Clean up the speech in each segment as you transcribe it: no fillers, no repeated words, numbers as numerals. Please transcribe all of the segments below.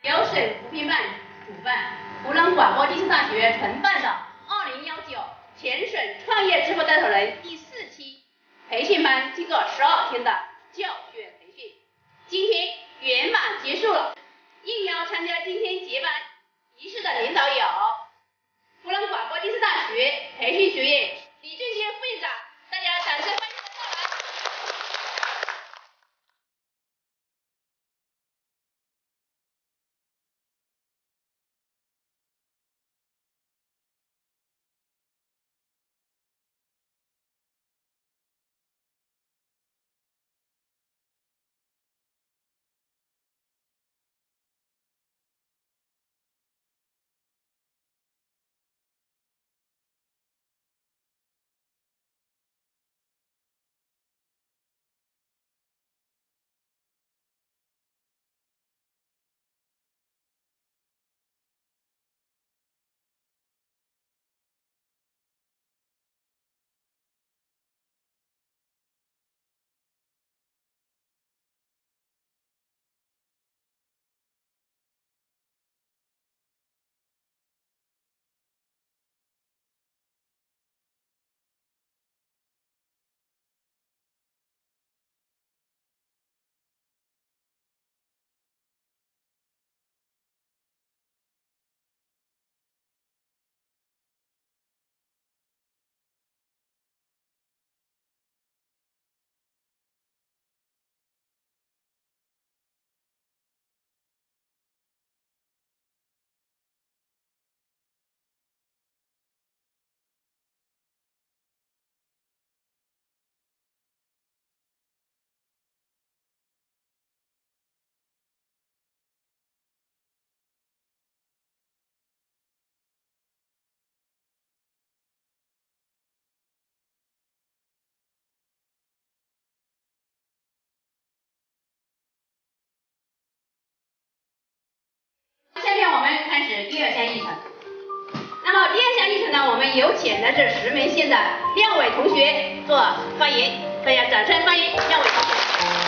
由省扶贫办主办，湖南广播电视大学承办的2019全省创业致富带头人第4期培训班，经过12天的教学培训，今天圆满结束了。应邀参加今天结班仪式的领导有湖南广播电视大学培训学院李俊杰副院长，大家掌声欢迎他到来。下面我们开始第2项议程。那么第2项议程呢，我们有请来自石门县的廖伟同学做发言，大家掌声欢迎廖伟同学。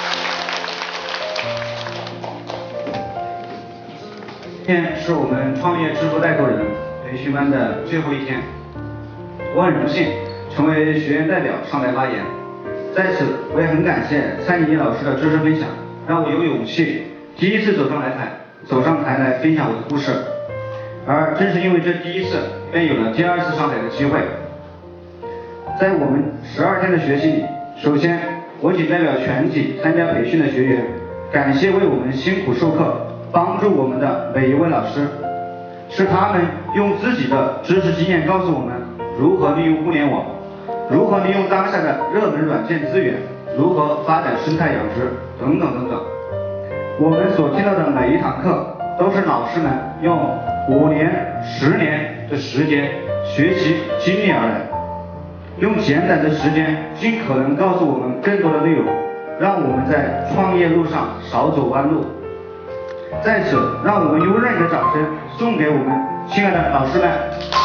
今天是我们创业致富带头人培训班的最后一天，我很荣幸成为学员代表上台发言。在此，我也很感谢蔡妮妮老师的知识分享，让我有勇气第一次走上台来分享我的故事，而正是因为这第一次，便有了第2次上台的机会。在我们12天的学习里，首先我仅代表全体参加培训的学员，感谢为我们辛苦授课、帮助我们的每一位老师，是他们用自己的知识经验告诉我们如何利用互联网，如何利用当下的热门软件资源，如何发展生态养殖等等等等。我们所听到的每一堂课，都是老师们用5年、10年的时间学习经历而来，用简短的时间尽可能告诉我们更多的内容，让我们在创业路上少走弯路。在此，让我们用热烈的掌声送给我们亲爱的老师们。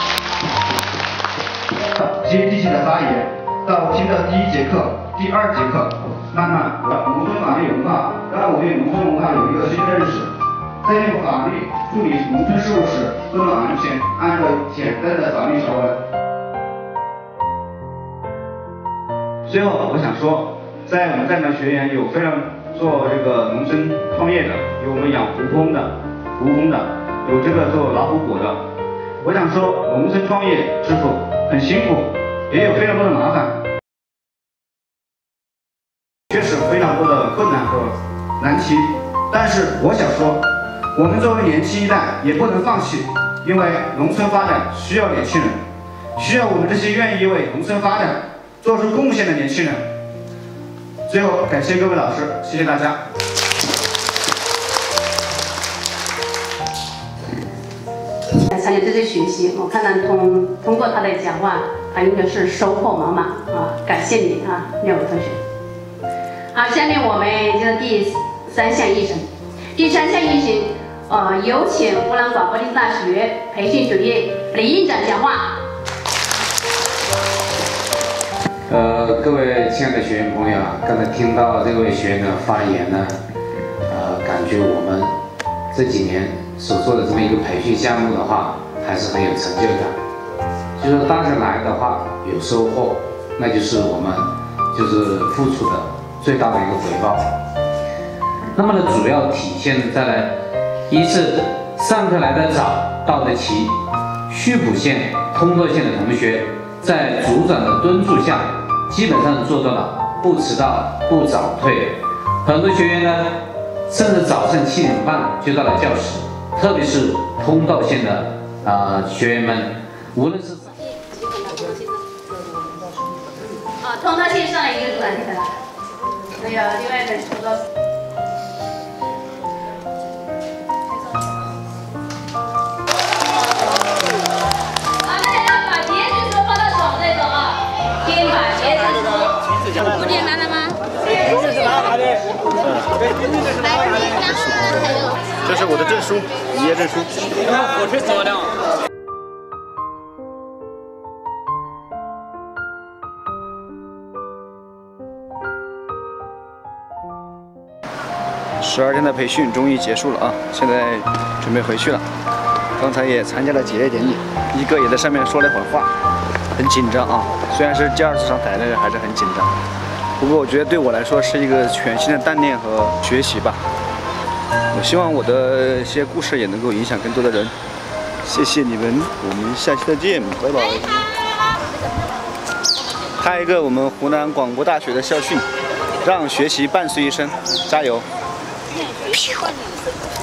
接地气的发言，到听到第1节课、第2节课，慢慢的农村法律文化让我对农村文化有一个新的认识，再用法律处理农村事务时都能完全按照简单的法律条文。最后我想说，在我们在场学员有非常做这个农村创业的，有我们养胡蜂的，有这个做老虎果的。我想说，农村创业致富很辛苦，也有非常多的麻烦，确实非常多的困难和难题。但是我想说，我们作为年轻一代也不能放弃，因为农村发展需要年轻人，需要我们这些愿意为农村发展做出贡献的年轻人。最后，感谢各位老师，谢谢大家。 参加这次学习，我看到通过他的讲话，他应该是收获满满啊！感谢你啊，廖伟同学。好，下面我们就是第3项议程。第3项议程，有请湖南广播电视大学培训学院李院长讲话。 各位亲爱的学员朋友啊，刚才听到这位学员的发言呢，感觉我们这几年所做的这么一个培训项目的话，还是很有成就感。就说大家来的话有收获，那就是我们就是付出的最大的一个回报。那么呢，主要体现在呢，一是上课来得早到得齐，溆浦县、通州县的同学在组长的敦促下，基本上做到了不迟到、不早退。很多学员呢，甚至早上7点半就到了教室，特别是通道县的学员们，无论是通道线上一个软体的，还有另外的通道。大家要把截止书放到手这种啊，先把截止书。不简单了吗？ 这是我的证书，毕业证书。 火车怎么样？ 12天的培训终于结束了啊！现在准备回去了。刚才也参加了结业典礼，一哥也在上面说了一会儿话，很紧张啊。虽然是第2次上台，但是还是很紧张。不过我觉得对我来说是一个全新的锻炼和学习吧。我希望我的一些故事也能够影响更多的人。谢谢你们，我们下期再见，拜拜。还有一个我们湖南广播大学的校训，让学习伴随一生，加油！